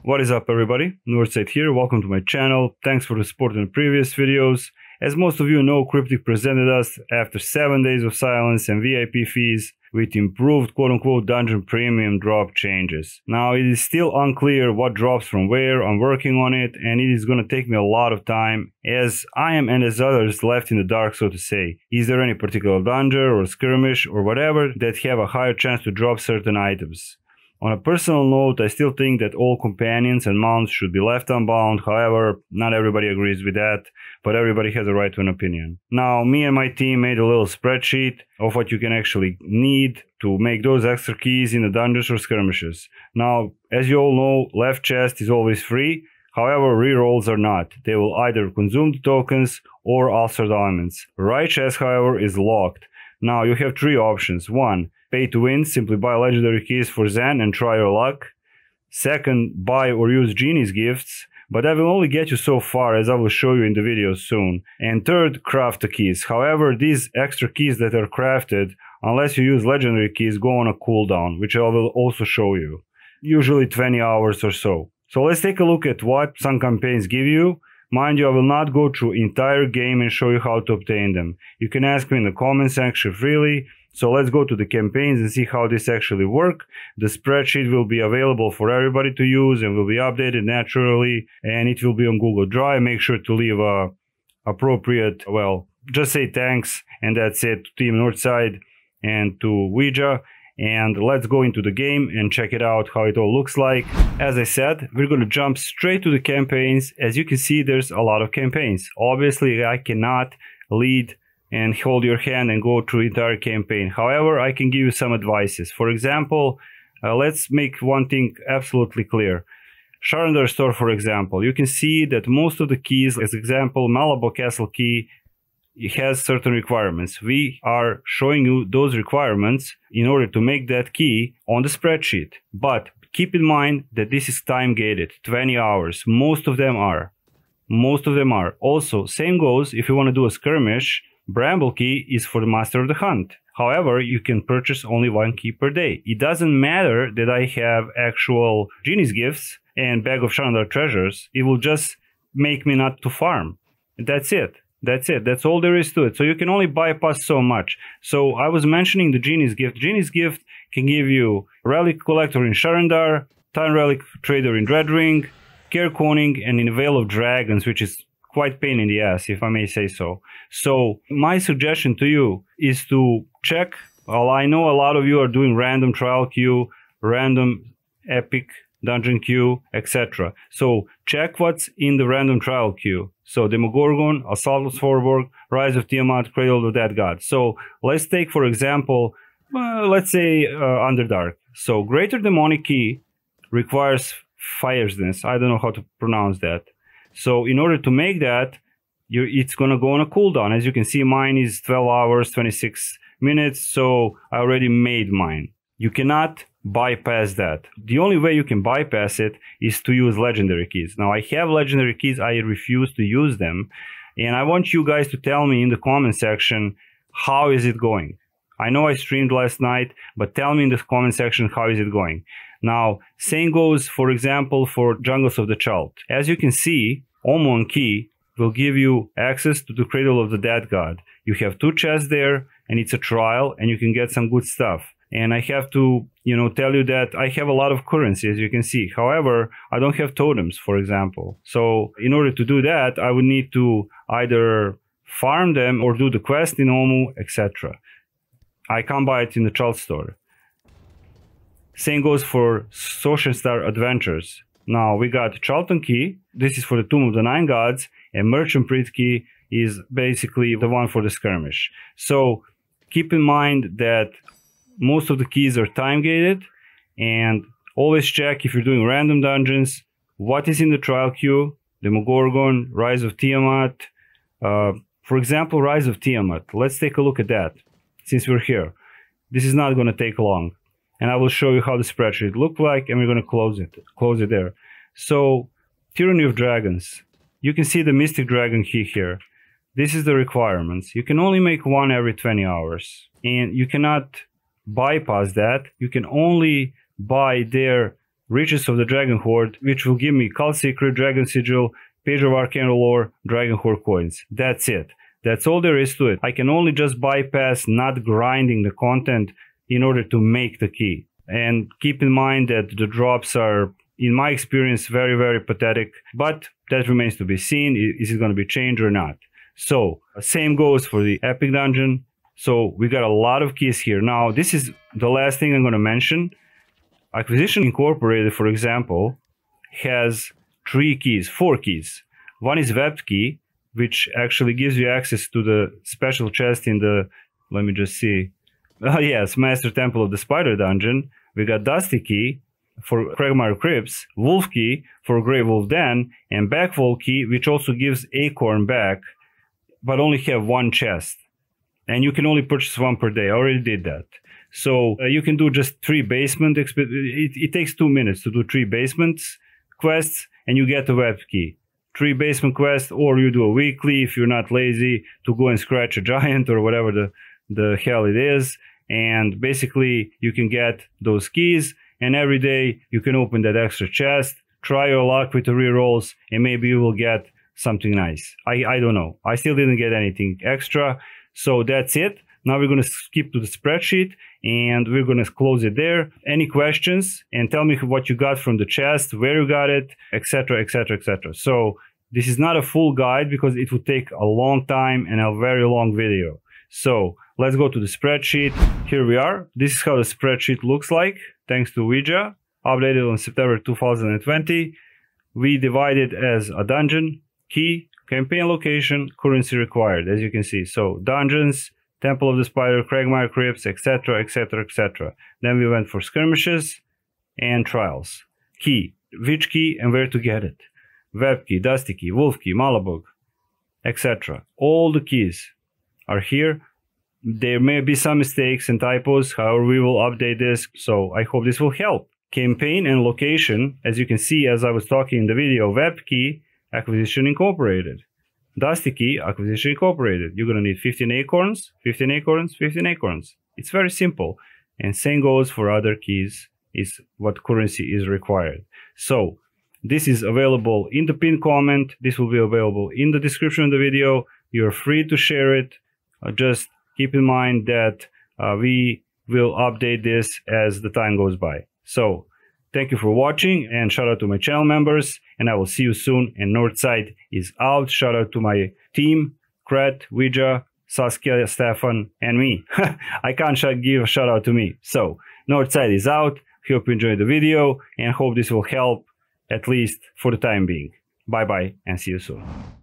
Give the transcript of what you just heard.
What is up, everybody? Northside here, welcome to my channel. Thanks for the support in the previous videos. As most of you know, Cryptic presented us after 7 days of silence and VIP fees with improved quote-unquote dungeon premium drop changes. Now it is still unclear what drops from where. I'm working on it and it is going to take me a lot of time, as I am and as others left in the dark, so to say. Is there any particular dungeon or skirmish or whatever that have a higher chance to drop certain items? On a personal note, I still think that all companions and mounts should be left unbound. However, not everybody agrees with that, but everybody has a right to an opinion. Now, me and my team made a little spreadsheet of what you can actually need to make those extra keys in the dungeons or skirmishes. Now, as you all know, left chest is always free. However, rerolls are not. They will either consume the tokens or alter the elements. Right chest, however, is locked. Now, you have three options. One, pay to win, simply buy legendary keys for Zen and try your luck. Second, buy or use genie's gifts, but that will only get you so far, as I will show you in the video soon. And third, craft the keys. However, these extra keys that are crafted, unless you use legendary keys, go on a cooldown, which I will also show you. Usually 20 hours or so. So let's take a look at what some campaigns give you. Mind you, I will not go through entire game and show you how to obtain them. You can ask me in the comment section freely. So let's go to the campaigns and see how this actually works. The spreadsheet will be available for everybody to use and will be updated naturally, and it will be on Google Drive. Make sure to leave a appropriate, well, just say thanks, and that's it, to Team Northside and to Ouija. And let's go into the game and check it out, how it all looks like. As I said, we're going to jump straight to the campaigns. As you can see, there's a lot of campaigns. Obviously, I cannot lead and hold your hand and go through the entire campaign. However, I can give you some advices. For example, let's make one thing absolutely clear. Sharandar store, for example, you can see that most of the keys, as example, Malabo Castle key, it has certain requirements. We are showing you those requirements in order to make that key on the spreadsheet. But keep in mind that this is time gated, 20 hours. Most of them are. Most of them are. Also, same goes if you want to do a skirmish. Bramble key is for the master of the hunt. However, you can purchase only one key per day. It doesn't matter that I have actual genie's gifts and bag of Sharandar treasures. It will just make me not to farm. That's it. That's it. That's all there is to it. So you can only bypass so much. So I was mentioning the genie's gift. Genie's gift can give you relic collector in Sharandar, time relic trader in Dreadring, care coning, and in Veil of Dragons, which is quite pain in the ass, if I may say so. So my suggestion to you is to check. Well, I know a lot of you are doing random trial queue, random epic dungeon queue, etc. So check what's in the random trial queue. So Demogorgon, Assault of Svorborg, Rise of Tiamat, Cradle of the Dead God. So let's take, for example, let's say Underdark. So Greater Demonic Key requires fierceness. I don't know how to pronounce that. So in order to make that, it's going to go on a cooldown. As you can see, mine is 12 hours, 26 minutes. So I already made mine. You cannot bypass that. The only way you can bypass it is to use legendary keys. Now, I have legendary keys. I refuse to use them. And I want you guys to tell me in the comment section, how is it going? I know I streamed last night, but tell me in the comment section, how is it going? Now, same goes, for example, for Jungles of the Child. As you can see, Omon key will give you access to the Cradle of the Dead God. You have 2 chests there, and it's a trial, and you can get some good stuff. And I have to, tell you that I have a lot of currency, as you can see. However, I don't have totems, for example. So in order to do that, I would need to either farm them or do the quest in Omu, etc. I can't buy it in the child store. Same goes for Social Star Adventures. Now we got Charlton Key. This is for the Tomb of the Nine Gods. And Merchant Prit Key is basically the one for the skirmish. So keep in mind that most of the keys are time gated. And always check, if you're doing random dungeons, what is in the trial queue. Demogorgon, Rise of Tiamat. For example, Rise of Tiamat. Let's take a look at that since we're here. This is not going to take long. And I will show you how the spreadsheet looked like, and we're going to close it there. So, Tyranny of Dragons. You can see the Mystic Dragon key here. This is the requirements. You can only make one every 20 hours. And you cannot bypass that. You can only buy their Riches of the Dragon Hoard, which will give me Cult Secret, Dragon Sigil, Page of Arcane Lore, Dragon Hoard coins. That's it. That's all there is to it. I can only just bypass not grinding the content in order to make the key. And keep in mind that the drops are, in my experience, very, very pathetic. But that remains to be seen. Is it going to be changed or not? So, same goes for the Epic Dungeon. So, we got a lot of keys here. Now, this is the last thing I'm going to mention. Acquisition Incorporated, for example, has 4 keys. One is Webbed Key, which actually gives you access to the special chest in the, let me just see. Yes, Master Temple of the Spider Dungeon. We got Dusty Key for Cragmire Crypts, Wolf Key for Grey Wolf Den, and Backfall Key, which also gives Acorn back, but only have 1 chest. And you can only purchase 1 per day. I already did that. So you can do just 3 basement. It takes 2 minutes to do 3 basements quests, and you get the Web Key. 3 basement quests, or you do a weekly if you're not lazy to go and scratch a giant or whatever the hell it is. And basically you can get those keys, and every day you can open that extra chest, try your luck with the rerolls, and maybe you will get something nice. I don't know. I still didn't get anything extra. So that's it. Now we're going to skip to the spreadsheet and we're going to close it there. Any questions? And tell me what you got from the chest, where you got it, etc, etc, etc. So this is not a full guide because it would take a long time and a very long video. So let's go to the spreadsheet. Here we are. This is how the spreadsheet looks like, thanks to Ouija, updated on September 2020. We divide it as a dungeon, key, campaign location, currency required, as you can see. So dungeons, Temple of the Spider, Cragmire Crypts, etc, etc, etc. Then we went for skirmishes and trials. Key, which key and where to get it. Web Key, Dusty Key, Wolf Key, Malabug, etc. All the keys are here. There may be some mistakes and typos, however we will update this, so I hope this will help. Campaign and location, as you can see as I was talking in the video, Web Key, Acquisition Incorporated. Dusty Key, Acquisition Incorporated. You're going to need 15 acorns, 15 acorns, 15 acorns. It's very simple. And same goes for other keys, is what currency is required. So this is available in the pinned comment. This will be available in the description of the video. You're free to share it. Just keep in mind that we will update this as the time goes by. So thank you for watching, and shout out to my channel members, and I will see you soon. And Northside is out. Shout out to my team, Kret, Ouija, Saskia, Stefan, and me. I can't give a shout out to me. So Northside is out. Hope you enjoyed the video and hope this will help, at least for the time being. Bye bye and see you soon.